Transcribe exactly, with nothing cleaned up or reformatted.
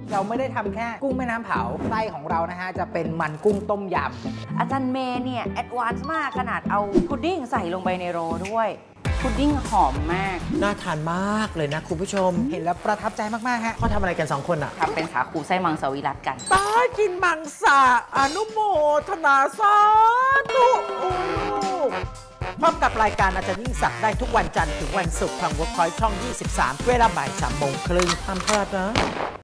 เราไม่ได้ทำแค่กุ้งแม่น้ำเผาไส้ของเรานะฮะจะเป็นมันกุ้งต้มยำอาจารย์เมย์เนี่ยแอดวานซ์มากขนาดเอาพุดดิ้งใส่ลงไปในโรลด้วยพุดดิ้งหอมมากน่าทานมากเลยนะคุณผู้ชมเห็นแล้วประทับใจมากๆฮะเขาทำอะไรกันสองคนอะทำเป็นสาคูไส้มังสวิรัติกันตายกินมังสะอนุโมทนาสาธุพบกับรายการอาจารย์ยิ่งศักดิ์ได้ทุกวันจันทร์ถึงวันศุกร์ทาง เวิร์คพอยท์ ช่อง ยี่สิบสาม เวลาบ่ายสามโมงครึ่งห้ามพลาดนะ